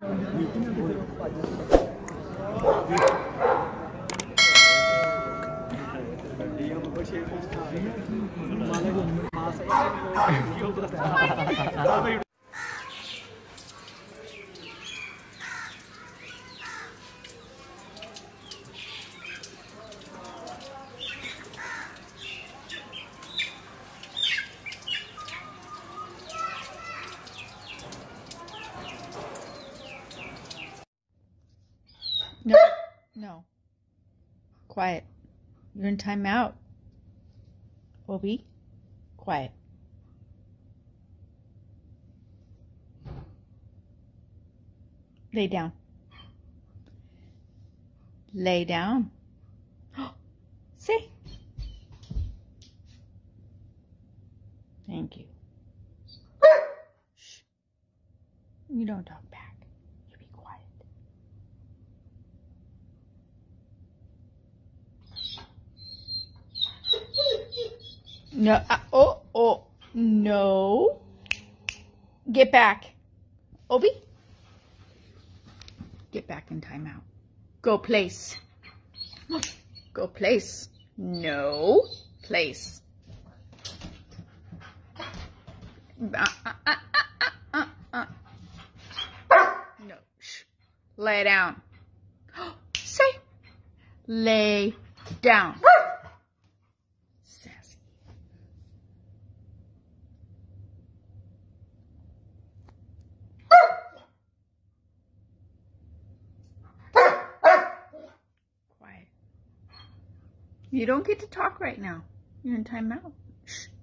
No, no. Quiet. You're in timeout. Obi, quiet. Lay down. Lay down. Say. Thank you. Shh. You don't talk back. You be quiet. No. No. Get back. Obi. Get back in timeout. Go place. Go place. No. Place. No. Shh. Lay down. Say. Lay down. Sassy. Quiet. You don't get to talk right now. You're in timeout. Shh.